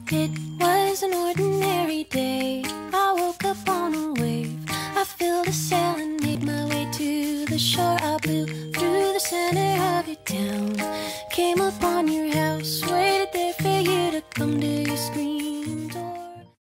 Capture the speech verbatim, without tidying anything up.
It was an ordinary day. I woke up on a wave. I filled a sail and made my way to the shore. I blew through the center of your town. Came upon